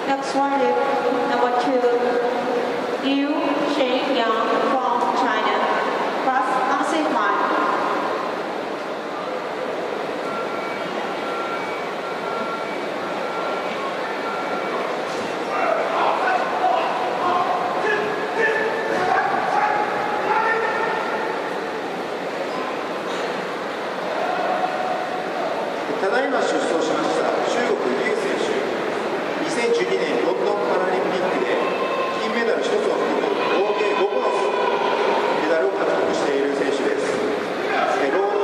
Next one is number 2, Liu Shenyang from China. Cross unsafe line. ただいま出走しました中国リュウ選手、2012年ロンドンパラリンピックで金メダル1つを含む合計5個のメダルを獲得している選手です。ロード